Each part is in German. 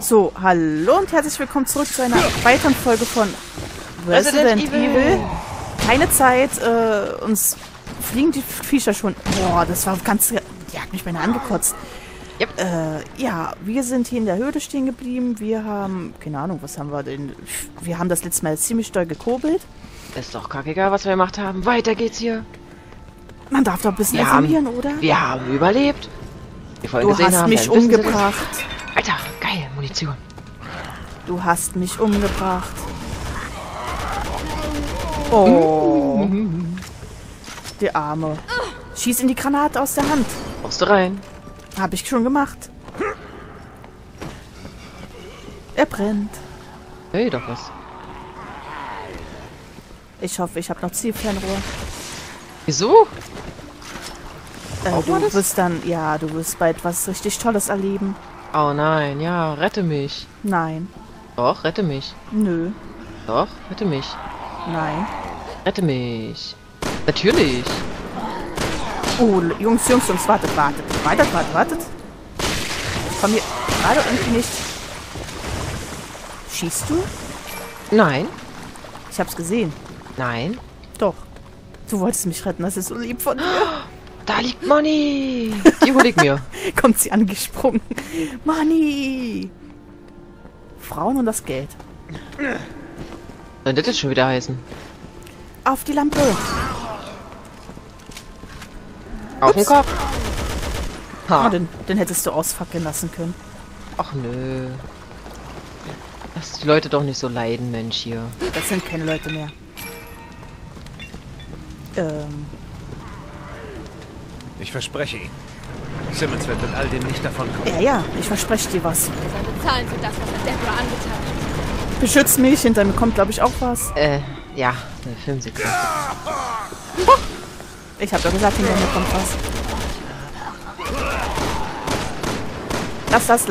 So, hallo und herzlich willkommen zurück zu einer weiteren Folge von Resident Evil. Keine Zeit, uns fliegen die Viecher schon. Boah, das war ganz... Die hat mich beinahe angekotzt. Yep. Ja, wir sind hier in der Höhle stehen geblieben. Wir haben... Keine Ahnung, was haben wir denn? Wir haben das letzte Mal ziemlich doll gekurbelt. Ist doch kackegal, was wir gemacht haben. Weiter geht's hier. Man darf doch ein bisschen informieren, oder? Wir haben überlebt. Du hast mich umgebracht. Alter, geil, Munition. Du hast mich umgebracht. Oh. Der Arme. Schieß in die Granate aus der Hand. Brauchst du rein? Hab ich schon gemacht. Er brennt. Hey, doch was. Ich hoffe, ich habe noch Zielfernrohr. Wieso? Du wirst dann... Ja, du wirst bald was richtig Tolles erleben. Oh nein, ja, rette mich. Nein. Doch, rette mich. Nö. Doch, rette mich. Nein. Rette mich. Natürlich. Oh, Jungs, wartet. Wartet. Ich komm hier gerade irgendwie nicht... Schießt du? Nein. Ich hab's gesehen. Nein. Doch. Du wolltest mich retten, das ist so lieb von dir. Da liegt Money. Die hol ich mir. Kommt sie angesprungen. Money. Frauen und das Geld. Soll das jetzt schon wieder heißen? Auf die Lampe. Auf den Kopf. Ha. Oh, den hättest du ausfackeln lassen können. Ach nö. Lass die Leute doch nicht so leiden, Mensch, hier. Das sind keine Leute mehr. Ich verspreche Ihnen. Simmons wird mit all dem nicht davonkommen. Ja, ich verspreche dir was. Er soll bezahlen für das, was er Deborah angetan hat. Beschützt mich, hinter mir kommt, glaube ich, auch was. Ja, eine Filmsequenz. Ich habe doch gesagt, hinter mir kommt was. Lass das.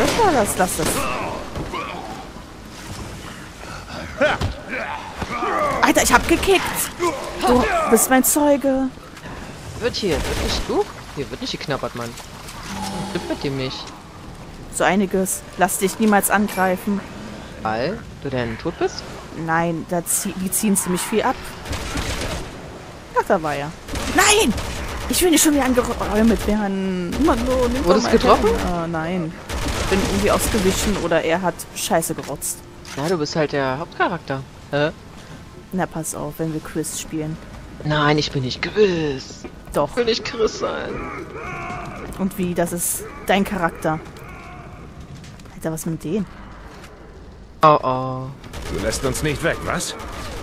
Alter, ich hab gekickt. Du bist mein Zeuge. Wird nicht du? Hier wird nicht geknabbert, Mann. Stimmt mit dem nicht. So einiges. Lass dich niemals angreifen. Weil du denn tot bist? Nein, die ziehen ziemlich viel ab. Ach, da war er. Nein! Ich will nicht schon wieder angeräumt werden. Mann, no, Wurdest du getroffen? Nein. Ich bin irgendwie ausgewichen oder er hat Scheiße gerotzt. Na, du bist halt der Hauptcharakter. Hä? Na, pass auf, wenn wir Chris spielen. Nein, ich bin nicht Chris. Doch. Ich will nicht Chris sein. Und wie? Das ist dein Charakter. Alter, was mit denen? Oh, oh. Du lässt uns nicht weg, was?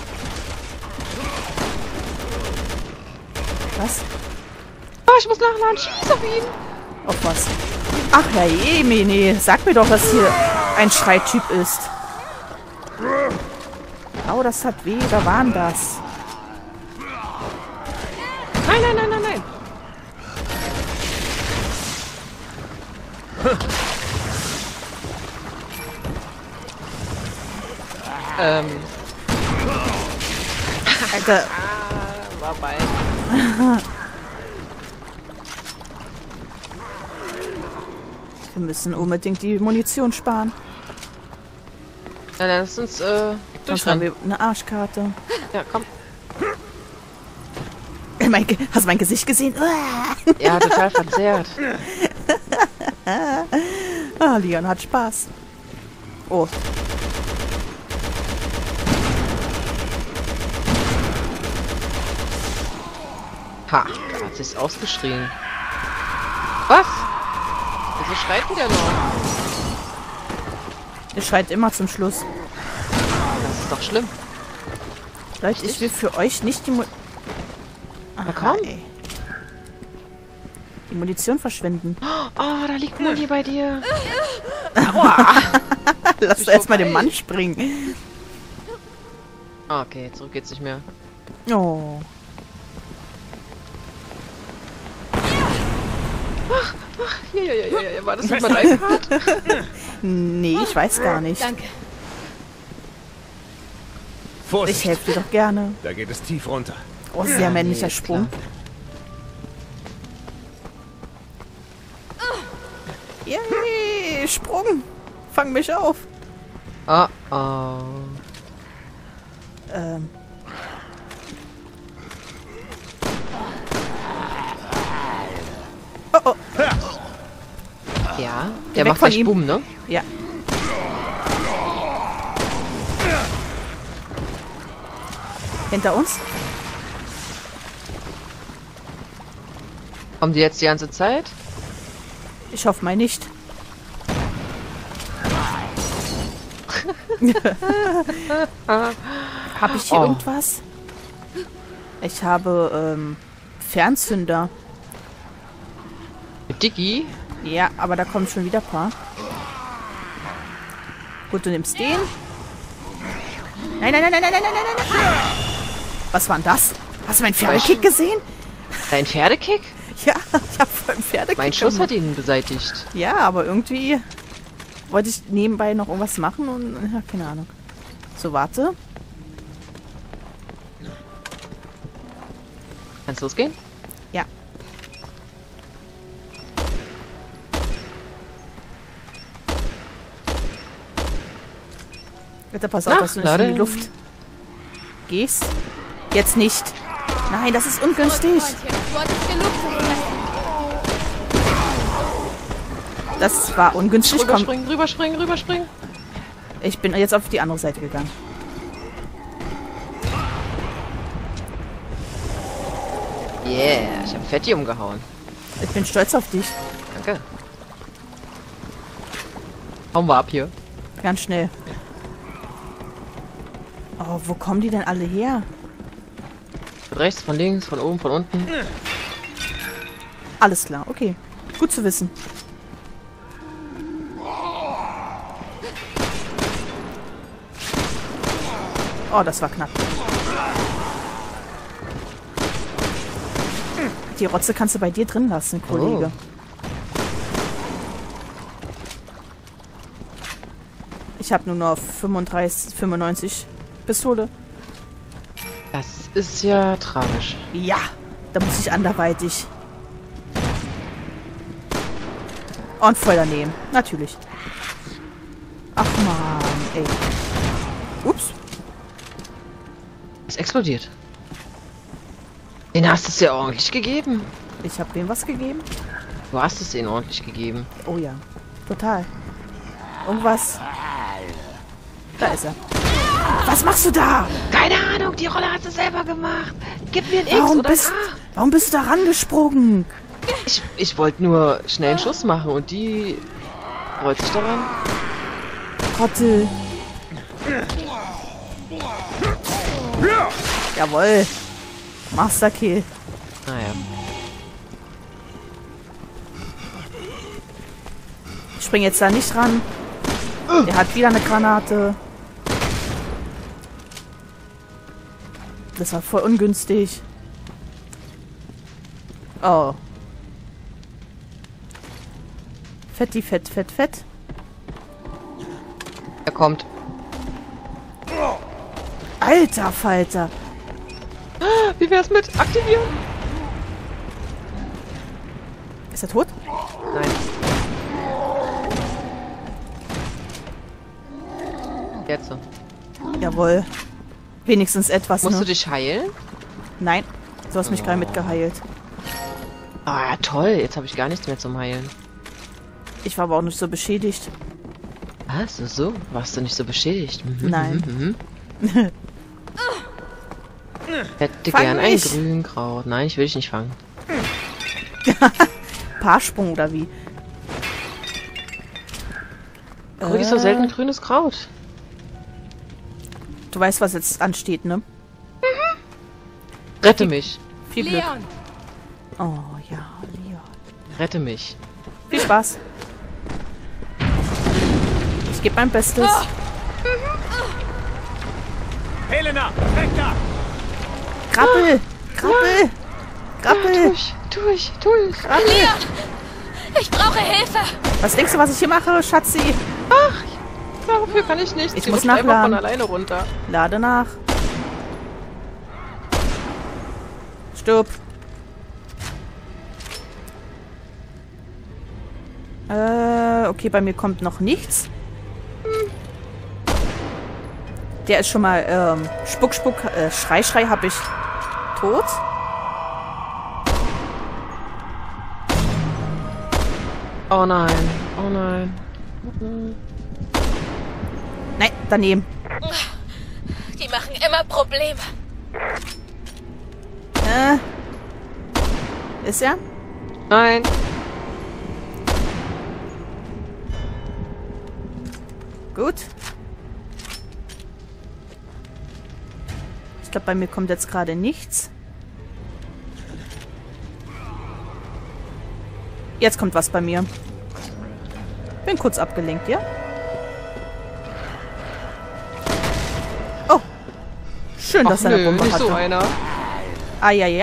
Was? Oh, ich muss nachladen. Schieß auf ihn. Auf was? Ach ja, Jemine. Sag mir doch, was hier ein Schreittyp ist. Oh, das hat weh. Wer war denn das? Nein. Alter. War bei. Wir müssen unbedingt die Munition sparen. Na, lass uns, Sonst haben durchrennen. wir eine Arschkarte. Ja, komm. Hast du mein Gesicht gesehen? Ja, total verzerrt. Ah, Leon hat Spaß. Oh. Ha, da hat sich's ausgeschrien. Was? Wieso schreit denn der noch? Er schreit immer zum Schluss. Das ist doch schlimm. Leute, ich will für euch nicht die Na komm. Ey. Die Munition verschwinden. Oh, da liegt Muni bei dir. Lass doch erstmal den Mann springen. Ah, okay, zurück geht's nicht mehr. Oh. Ja, war das nicht mal dein Part? Nee, ich weiß gar nicht. Danke. Vorsicht! Ich helfe dir doch gerne. Da geht es tief runter. Oh, sehr männlicher ist Sprung. klar. Yay, Sprung. fang mich auf. Oh, oh. Oh, oh. Ja, der Weg macht von gleich ihm. Bumm, ne? Ja. Hinter uns? Kommen die jetzt die ganze Zeit? Ich hoffe mal nicht. Habe ich hier irgendwas? Ich habe Fernzünder. Dicky? Ja, aber da kommen schon wieder ein paar. Gut, du nimmst den. Nein, nein, nein, nein, nein, nein, nein, nein, nein. Was war denn das? Hast du meinen Pferdekick gesehen? Dein Pferdekick? Ja, ich habe voll einen Pferdekick. Mein Schuss gemacht. hat ihn beseitigt. Ja, aber irgendwie wollte ich nebenbei noch irgendwas machen und ja, keine Ahnung. So, warte. Kannst losgehen? Ja. Bitte pass auf, dass du nicht in die Luft gehst. Jetzt nicht. Nein, das ist ungünstig. Du hattest genug zu fressen. Das war ungünstig. Komm, Rüberspringen, rüberspringen, rüberspringen. ich bin jetzt auf die andere Seite gegangen. Yeah, ich hab Fetti umgehauen. Ich bin stolz auf dich. Danke. Hauen wir ab hier. Ganz schnell. Oh, wo kommen die denn alle her? Von rechts, von links, von oben, von unten. Alles klar, okay. Gut zu wissen. Oh, das war knapp. Die Rotze kannst du bei dir drin lassen, Kollege. Ich habe nur noch 95 Pistole. Das ist ja tragisch. Ja, da muss ich anderweitig. Und voll daneben, natürlich. Ach man, ey. Ups. Es explodiert. Den hast du es ja ordentlich gegeben. Ich habe dem was gegeben? Du hast es denen ordentlich gegeben. Oh ja, total. Irgendwas. Da ist er. Was machst du da? Keine Ahnung, die Rolle hat sie selber gemacht. Gib mir ein X oder ein A. Warum bist du da rangesprungen? Ich wollte nur schnell einen Schuss machen und die rollt sich daran. Trottel. Jawohl. Masterkill. Naja. Ich spring jetzt da nicht ran. Der hat wieder eine Granate. Das war voll ungünstig. Oh. Fetti, fett, fett, fett. Er kommt. Alter Falter. Wie wär's mit aktivieren? Ist er tot? Nein. Jetzt so. Jawohl. Wenigstens etwas, Musst ne? du dich heilen? Nein. Du hast mich gerade mitgeheilt. Ah, toll. Jetzt habe ich gar nichts mehr zum Heilen. Ich war aber auch nicht so beschädigt. Was? So? Warst du nicht so beschädigt? Nein. Hätte Fang gern ein mich. Grünkraut. Nein, ich will dich nicht fangen. Paarsprung oder wie? Guck, ist so selten grünes Kraut. Du weißt, was jetzt ansteht, ne? Rette mich. Viel Glück. Leon, Oh ja, Leon. Rette mich. Viel Spaß. Ich gebe mein Bestes. Helena, weg da! Krabbel! Krabbel! Krabbel! Durch. Leon! Ich brauche Hilfe! Was denkst du, was ich hier mache, Schatzi? Dafür kann ich nichts. Ich Die muss rutscht einfach nachladen. von alleine runter. Lade nach. Stirb. Okay, bei mir kommt noch nichts. Der ist schon mal, Schrei habe ich tot. Oh nein. Oh nein. Nein, daneben. Die machen immer Probleme. Ist er? Nein. Gut. Ich glaube, bei mir kommt jetzt gerade nichts. Jetzt kommt was bei mir. Bin kurz abgelenkt, ja? Oh. Schön, dass er eine Bombe nicht hatte. so einer. Eieieiei.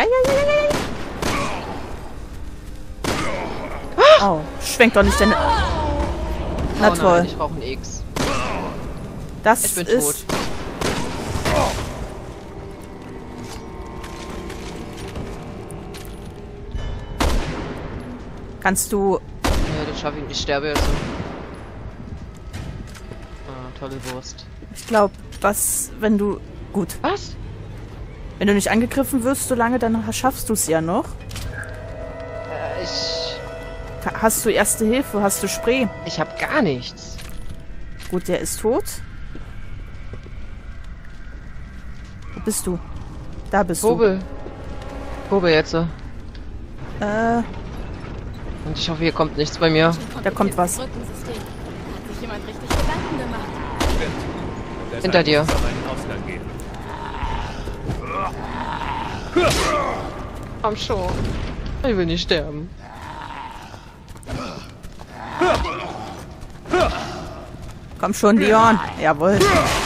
Oh, schwenkt doch nicht deine... Na Oh toll. nein, ich brauche ein X. Das Ich bin ist... tot. Kannst du... Ja, das schaffe ich nicht. Ich sterbe jetzt. Ah, tolle Wurst. Ich glaube, wenn du... Gut. Was? Wenn du nicht angegriffen wirst, solange, dann schaffst du es ja noch. Hast du Erste Hilfe? Hast du Spray? Ich habe gar nichts. Gut, der ist tot. Wo bist du? Da bist Kobel. Kobel jetzt. du. Und ich hoffe, hier kommt nichts bei mir. Da kommt was. Rückensystem. Hat sich jemand richtig Gedanken gemacht. Deshalb Hinter dir. muss es aber einen Ausgang geben. Komm schon. Ich will nicht sterben. Komm schon, Leon. Jawohl.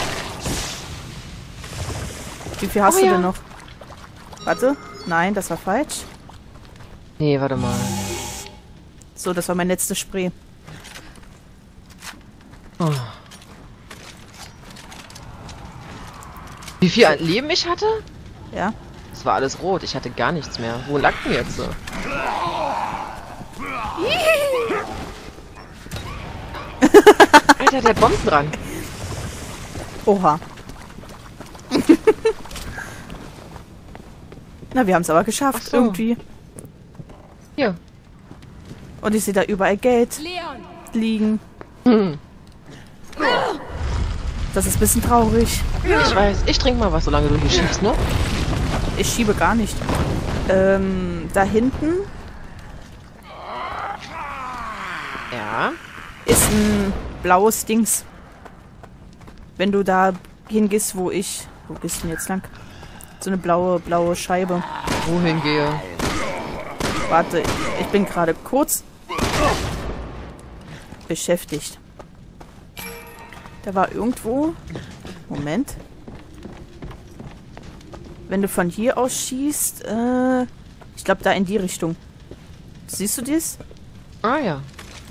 Wie viel hast Oh du ja. denn noch? Warte. Nein, das war falsch. Nee, warte mal. So, das war mein letztes Spray. Oh. Wie viel Leben ich hatte? Ja. Es war alles rot. Ich hatte gar nichts mehr. Wo lag denn jetzt so? Alter, der Bomben dran. Oha. Na, wir haben es aber geschafft. Ach so. Irgendwie. Hier. Und ich sehe da überall Geld Leon! liegen. Hm. Das ist ein bisschen traurig. Ich weiß. Ich trinke mal was, solange du hier schiebst, ne? Ich schiebe gar nicht. Da hinten Ja. ist ein blaues Dings. Wenn du da hingehst, wo ich... Wo gehst du denn jetzt lang? So eine blaue Scheibe. Wohin gehe? Warte, ich bin gerade kurz beschäftigt. Da war irgendwo... Moment. Wenn du von hier aus schießt, ich glaube da in die Richtung. Siehst du dies? Ah ja.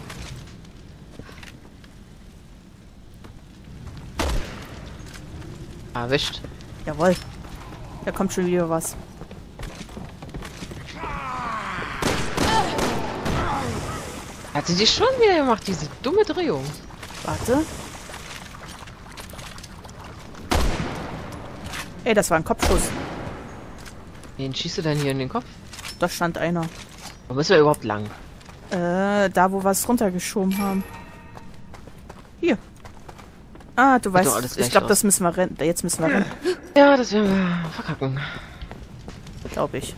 Erwischt. Jawohl. Da kommt schon wieder was. Hat sie dich schon wieder gemacht, diese dumme Drehung. Warte. Ey, das war ein Kopfschuss. Wen schießt du denn hier in den Kopf? Da stand einer. Wo müssen wir überhaupt lang? Da wo wir es runtergeschoben haben. Hier. Ah, du doch weißt, alles ich gleich glaube, aus. das müssen wir rennen. Jetzt müssen wir rennen, Ja, das werden wir verkacken. glaube ich.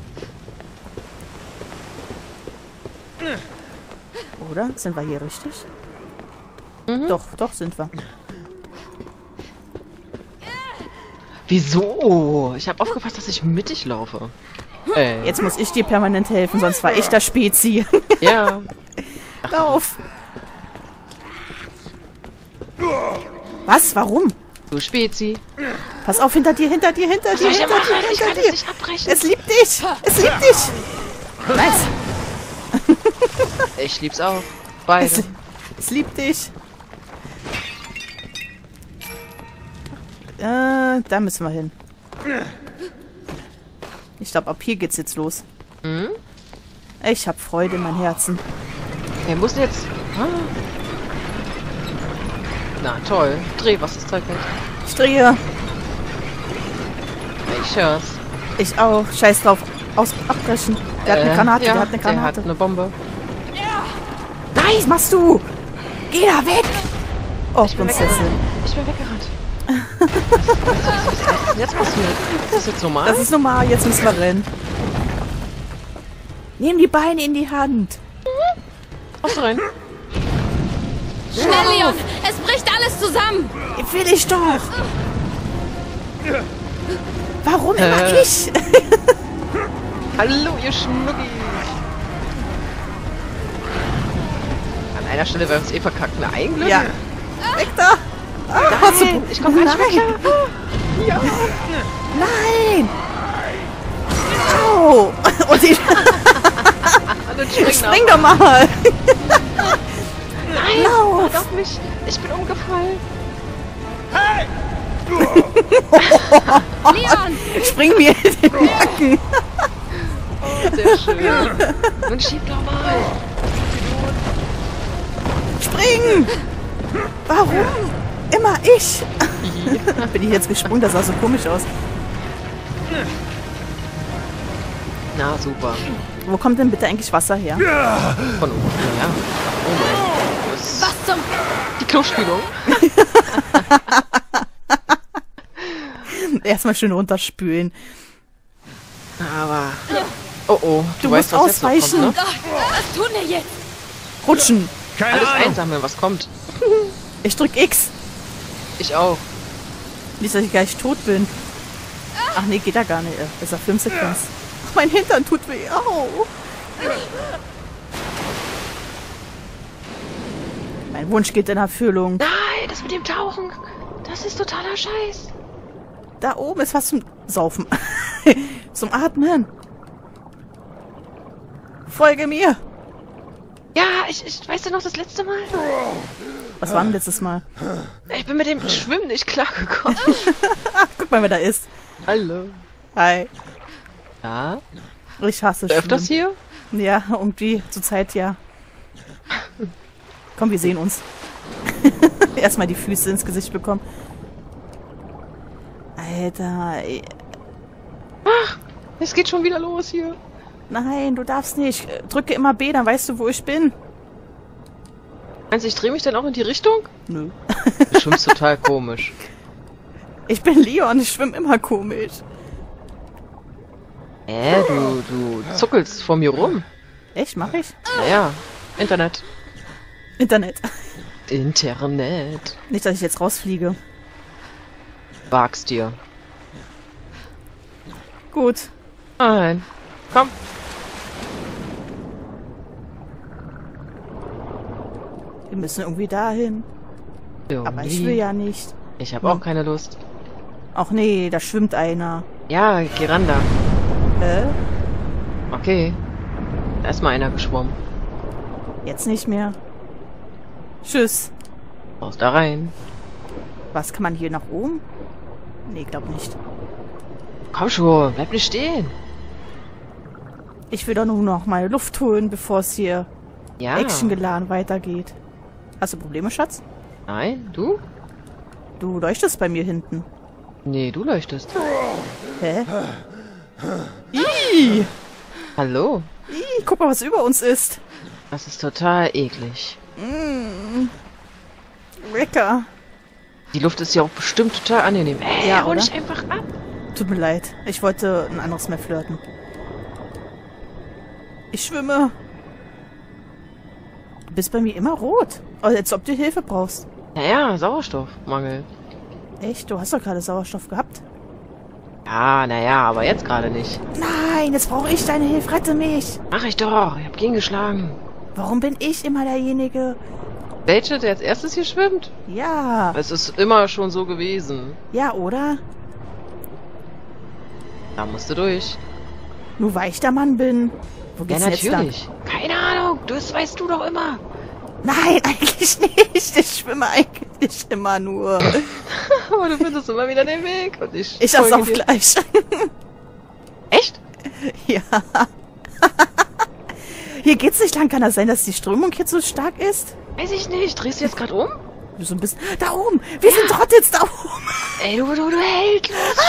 Oder? Sind wir hier richtig? Mhm. Doch, sind wir. Wieso? Ich habe aufgepasst, dass ich mittig laufe. Jetzt muss ich dir permanent helfen, sonst war ich der Spezi. Ja. Lauf! Was? Warum? Du Spezi. Pass auf, hinter dir, hinter dir. Ich kann es nicht abbrechen. Es liebt dich! Es liebt dich! Nice! Ich lieb's auch. Beide. Es liebt dich! Da müssen wir hin. Ich glaube, ab hier geht's jetzt los. Mhm. Ich habe Freude in meinem Herzen. Er muss jetzt... Ah. Na toll. Dreh, was das Zeug hält. Ich drehe. Ich hör's. Ich auch. Scheiß drauf. Abbrechen. Der hat eine Granate. Ja, Der hat eine Granate. Der hat eine Bombe. Nein, was machst du? Geh da weg! Oh, Prinzessin. Ich bin weggerannt. Was ist denn jetzt passiert? Ist das jetzt normal? Das ist normal. Jetzt müssen wir rennen. Nimm die Beine in die Hand. Was rein? Schnell, Leon! Es bricht alles zusammen! Will ich doch. Warum immer ich? Hallo, ihr Schnuggis! An einer Stelle werden wir uns verkackt. Na, ein Glück. Ja. Weg da. Nein, ich komm gar nicht weg. Ja. Nein. Au. Und ich spring doch mal. Nein, Lauf. wart auf mich. Ich bin umgefallen. Leon! Spring mir in den Nacken. Oh, sehr schön. Und schieb doch mal. Spring. Warum? Immer ich. Bin ich jetzt gesprungen? Das sah so komisch aus. Na, super. Wo kommt denn bitte eigentlich Wasser her? Von oben, ja. Oh mein. Das Was zum... die Klospülung. Erstmal schön runterspülen. Aber... Oh, oh. Du weißt, musst was jetzt noch ausweichen. kommt, ne? Was tun wir jetzt? Rutschen. Keine Alles Ahnung. einsammeln, was kommt. Ich drück X. Ich auch. Nicht, dass ich gleich tot bin. Ach nee, geht da gar nicht. Das ist eine Filmsequenz. Ach, mein Hintern tut weh. Au. Mein Wunsch geht in Erfüllung. Nein, das mit dem Tauchen. Das ist totaler Scheiß. Da oben ist was zum Saufen. Zum Atmen. Folge mir. Ja, ich weißt du noch das letzte Mal? Was war denn letztes Mal? Ich bin mit dem Schwimmen nicht klargekommen. Ach, guck mal, wer da ist. Hallo. Hi. Ja? Ich hasse Öfters Schwimmen. hier? Ja, irgendwie zur Zeit, ja. Komm, wir sehen uns. Erstmal die Füße ins Gesicht bekommen. Alter. Ey. Es geht schon wieder los hier. Nein, du darfst nicht. Drücke immer B, dann weißt du, wo ich bin. Meinst du, ich drehe mich dann auch in die Richtung? Nö. Du schwimmst total komisch. Ich bin Leon, ich schwimme immer komisch. Du zuckelst vor mir rum. Echt, mach ich? Naja, Internet. Internet. Internet. Nicht, dass ich jetzt rausfliege. Wagst dir. Gut. Nein. Komm. Wir müssen irgendwie dahin. Aber ich will ja nicht. Ich habe auch keine Lust. Ach nee, da schwimmt einer. Ja, geh ran da. Hä? Okay. Da ist mal einer geschwommen. Jetzt nicht mehr. Tschüss. Raus da rein. Was, kann man hier nach oben? Nee, glaub nicht. Komm schon, bleib nicht stehen. Ich will doch nur noch mal Luft holen, bevor es hier Ja. actiongeladen weitergeht. Hast du Probleme, Schatz? Nein, du? Du leuchtest bei mir hinten. Nee, du leuchtest. Hä? Ih, Hallo? guck mal, was über uns ist. Das ist total eklig. Lecker. Die Luft ist ja auch bestimmt total angenehm. Ey, Ja, hol oder? dich einfach ab. Tut mir leid. Ich wollte ein anderes Mal flirten. Ich schwimme. Du bist bei mir immer rot. Also, als ob du Hilfe brauchst. Naja, Sauerstoffmangel. Echt? Du hast doch gerade Sauerstoff gehabt. Ja, naja, aber jetzt gerade nicht. Nein, jetzt brauche ich deine Hilfe. Rette mich. Mach ich doch. Ich hab gegengeschlagen. Warum bin ich immer derjenige? Welche, der als erstes hier schwimmt? Ja. Es ist immer schon so gewesen. Ja, oder? Da musst du durch. Nur weil ich der Mann bin. Wo Ja, geht's denn jetzt lang? natürlich. Keine Ahnung. Das weißt du doch immer. Nein, eigentlich nicht. Ich schwimme eigentlich immer nur. Aber du findest immer wieder den Weg. Und ich Ich folge auf dir. gleich. Echt? Ja. Hier geht's nicht lang. Kann das sein, dass die Strömung hier so stark ist? Weiß ich nicht. Drehst du jetzt gerade um? So ein bisschen. Da oben! Wir sind dort jetzt da oben! Ey, du Held!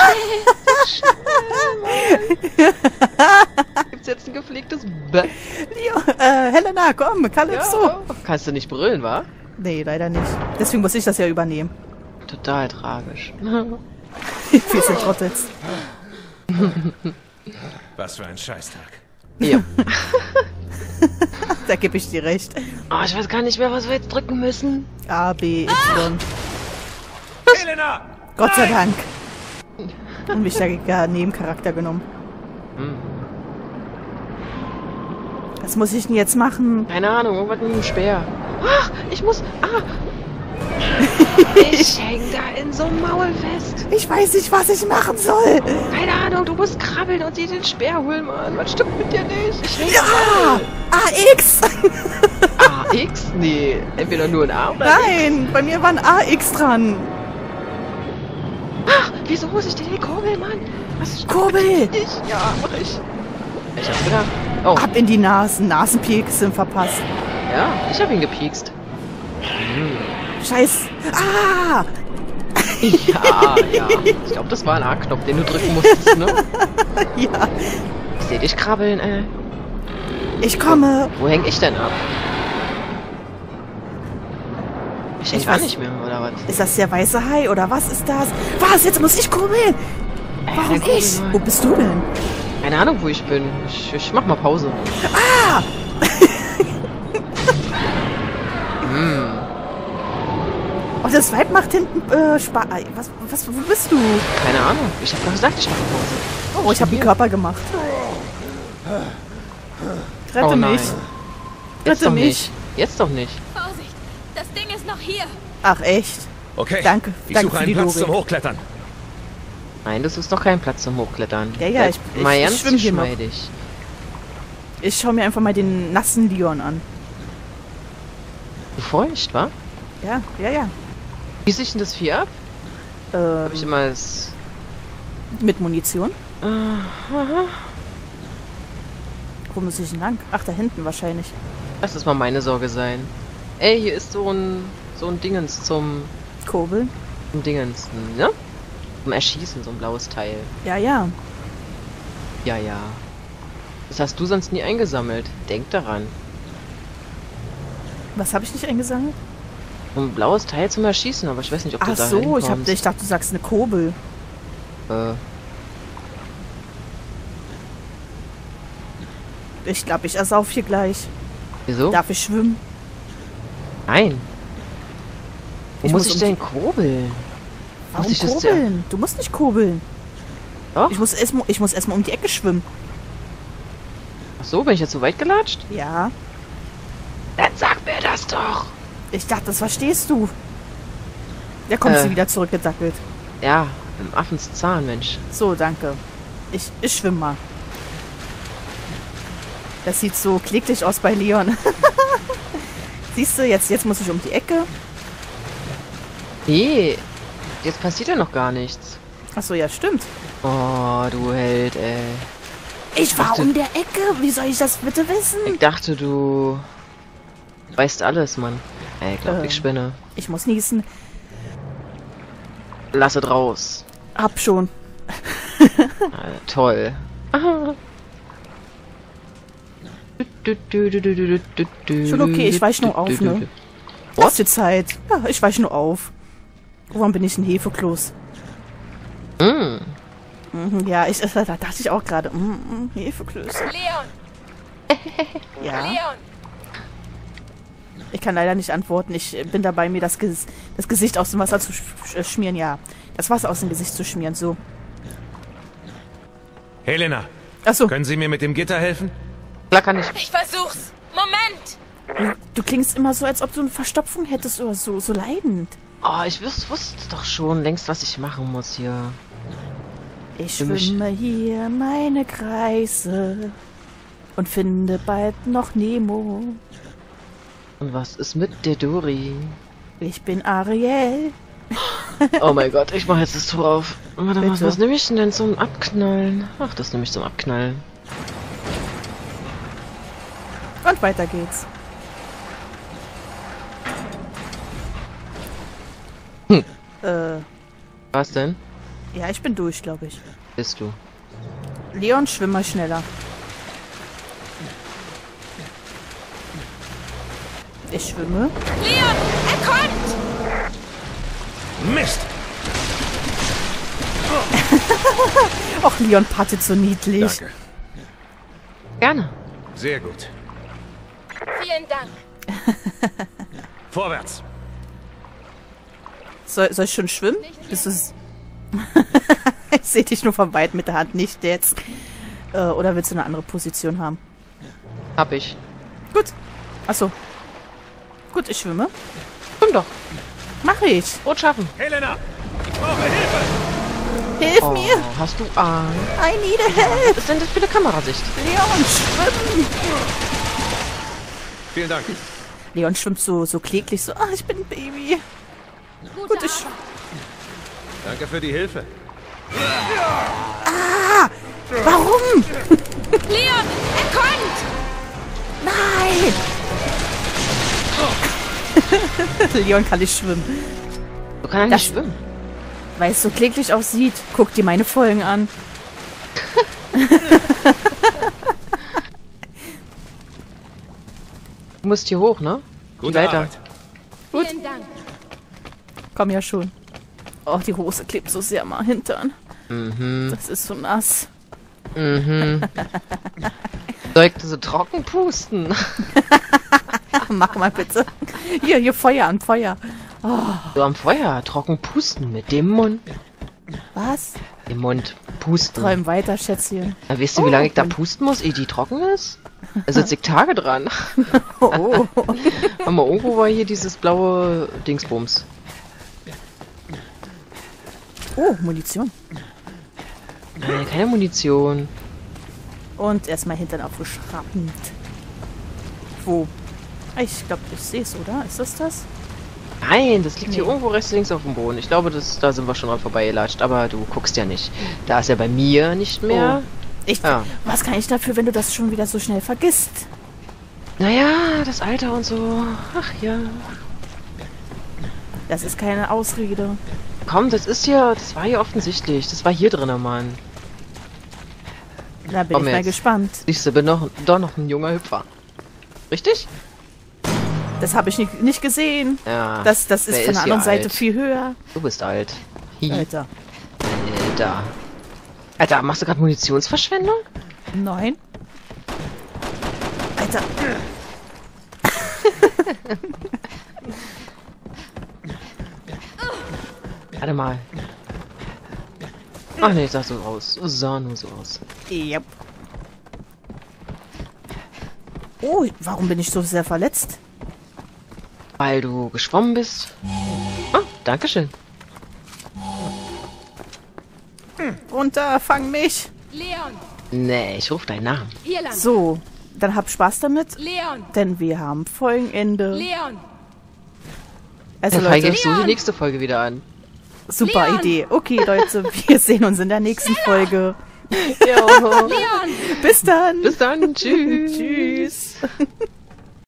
Gibt's jetzt ein gepflegtes Bett? Helena, komm, Calypso! Ja. Kannst du nicht brüllen, wa? Nee, leider nicht. Deswegen muss ich das ja übernehmen. Total tragisch. Wir sind Trottels. Was für ein Scheißtag. Ja. Da gebe ich dir recht. Oh, ich weiß gar nicht mehr, was wir jetzt drücken müssen. A, B, Y. Helena! Gott sei Dank. Unwichtiger Nebencharakter genommen. Was muss ich denn jetzt machen? Keine Ahnung, irgendwas mit dem Speer. Ach, ich muss... Ich häng da in so einem Maul fest. Ich weiß nicht, was ich machen soll. Keine Ahnung, du musst krabbeln und dir den Speer holen, Mann. Was stimmt mit dir nicht? Ich häng Ja! AX! AX? Nee, entweder nur ein A oder Nein, bei mir war ein AX dran. Ach, wieso muss ich dir den kurbeln, Mann? Was Kurbel! ich? Ja, mach ich. Ich hab's gedacht. Oh, Ab in die Nasen. Nasenpieks sind verpasst. ja, ich hab ihn gepiekst. Scheiß. Ah! Ja, ja. Ich glaube, das war ein A-Knopf, den du drücken musstest, ne? Ja. Ich seh dich krabbeln, ey. Ich komme. Wo häng ich denn ab? Ich häng Ich gar weiß- nicht mehr, oder was? Ist das der weiße Hai oder was ist das? Was? Jetzt muss ich kurbeln. Warum dann kurbel ich? mal. Wo bist du denn? Keine Ahnung, wo ich bin. Ich mach mal Pause. Oh, das Weib macht hinten Was? Wo bist du? Keine Ahnung. Ich hab doch gesagt, ich mache Pause. Oh, ich habe einen Körper gemacht. Rette Oh nein. mich. Jetzt Rette doch mich. nicht. Jetzt doch nicht. Vorsicht, das Ding ist noch hier. Ach, echt? Okay. Danke. Ich Danke suche für die einen Platz Logik. zum Hochklettern. Nein, das ist doch kein Platz zum Hochklettern. Ja, ja, ich Mal ganz schwimm hier noch. geschmeidig. Ich schaue mir einfach mal den nassen Leon an. Feucht, wa? Ja, ja, ja. Wie sich denn das Vieh ab? Hab ich immer das... Mit Munition. Wo muss ich denn lang? Ach, da hinten wahrscheinlich. Lass das mal meine Sorge sein. Ey, hier ist so ein Dingens zum Kurbel. Dingens, ne? Zum Erschießen, so ein blaues Teil. Ja, ja. Ja, ja. Das hast du sonst nie eingesammelt. Denk daran. Was habe ich nicht eingesammelt? Ein blaues Teil zum Erschießen, aber ich weiß nicht, ob du Ach da so, ich hinkommst. dachte, du sagst eine Kurbel. Ich glaube, ich ersauf hier gleich. Wieso? Darf ich schwimmen? Nein. Wo Ich muss muss ich um denn kurbeln? Warum ich das kurbeln? Du musst nicht kurbeln. Doch? Ich muss erstmal um die Ecke schwimmen. Ach so, bin ich jetzt so weit gelatscht? Ja. Dann sag mir das doch. Ich dachte, das verstehst du. Da kommt sie wieder zurückgedackelt. Ja, im Affens Zahn, Mensch. So, danke. Ich schwimme mal. Das sieht so kläglich aus bei Leon. Siehst du, jetzt muss ich um die Ecke. Nee, jetzt passiert ja noch gar nichts. Achso, ja, stimmt. Oh, du Held, ey. Ich war dachte- um der Ecke. Wie soll ich das bitte wissen? Ich dachte, du weißt alles, Mann. Ey, ich glaub, ich spinne. Ich muss niesen. Lass es raus. Hab schon. Toll. Schon okay, ich weich nur auf, ne? Was die Zeit? Ja, ich weich nur auf. Warum bin ich ein Hefekloß? Mm. Mhm, ja, da dachte ich auch gerade. Hefeklöße. Leon, Ja. Leon. Ich kann leider nicht antworten. Ich bin dabei, mir das Gesicht aus dem Wasser zu schmieren. Ja, das Wasser aus dem Gesicht zu schmieren. So. Helena, Achso, können Sie mir mit dem Gitter helfen? Klar kann ich. Ich versuch's. Moment. du klingst immer so, als ob du eine Verstopfung hättest oder so leidend. Oh, ich wusste doch schon längst, was ich machen muss hier. Ich Für mich- schwimme hier meine Kreise und finde bald noch Nemo. Und was ist mit der Dori? Ich bin Ariel. Oh mein Gott, ich mach jetzt das Tor auf. Warte mal, Bitte. was nehme ich denn zum Abknallen? Ach, das nehme ich zum Abknallen. Und weiter geht's. Was denn? Ja, ich bin durch, glaube ich. Bist du? Leon, schwimm mal schneller. Ich schwimme. Leon, er kommt! Mist! Och, Leon pattet so niedlich. Danke. Gerne. Sehr gut. Vielen Dank. Vorwärts. Soll ich schon schwimmen? Ist es... Ich sehe dich nur von weit mit der Hand, nicht jetzt. Oder willst du eine andere Position haben? Hab ich. Gut. Achso. Gut, ich schwimme. Komm doch. Mach ich. Rot schaffen. Helena, ich brauche Hilfe. Hilf Oh, mir. hast du Angst? I need a help. Was ist denn das für eine Kamerasicht? Leon, schwimmen. Vielen Dank. Leon schwimmt so kläglich so. Ah, ich bin ein Baby. Gut, ich... Danke für die Hilfe. Warum? Leon, er kommt! Nein. Leon kann nicht schwimmen. Du kannst nicht schwimmen. Weil es so kläglich aussieht. Guck dir meine Folgen an. Du musst hier hoch, ne? Gute Weiter. Arbeit. Gut. Vielen Dank. Komm ja schon. Oh, die Hose klebt so sehr am Hintern. Das ist so nass. Soll ich so trocken pusten? Mach mal bitte. Hier, Feuer an Feuer. So am Feuer, trocken pusten mit dem Mund. Was? Im Mund pusten. Träum weiter, Schätzchen. Ja, weißt du, wie lange ich da pusten muss, ehe die trocken ist? Da sitze ich Tage dran. Oh. Aber irgendwo war hier dieses blaue Dingsbums. Oh, Munition. Keine Munition. Und erstmal Hintern aufgeschraubt. Wo? Ich glaube, ich sehe es, oder? Ist das? Nein, das liegt hier Nee. irgendwo rechts links auf dem Boden. Ich glaube, da sind wir schon dran vorbeigelatscht. Aber du guckst ja nicht. Da ist ja bei mir nicht mehr. Ja. Was kann ich dafür, wenn du das schon wieder so schnell vergisst? Naja, das Alter und so. Ach ja. Das ist keine Ausrede. Komm, das war hier offensichtlich. Das war hier drin, Mann. Da bin Komm ich mal jetzt. gespannt. Siehst du, bin doch noch ein junger Hüpfer. Richtig? Das habe ich nicht gesehen. Ja. Das ist wer von der hier anderen Seite alt? viel höher. Du bist alt. Hi. Alter. Alter. Alter, machst du gerade Munitionsverschwendung? Nein. Alter. Warte mal. Ach nee, sah so aus. Sah nur so aus. Yep. Oh, warum bin ich so sehr verletzt? Weil du geschwommen bist. Ah, dankeschön. Runter, fang mich. Leon, Nee, ich ruf deinen Namen. hier lang. So, dann hab Spaß damit, Leon, denn wir haben Folgenende. Leon. Also Dann fange Leute, ich so die nächste Folge wieder an. super Leon. Idee. Okay, Leute, wir sehen uns in der nächsten Folge. Jo. Leon. Bis dann. Bis dann. Tschüss. Tschüss.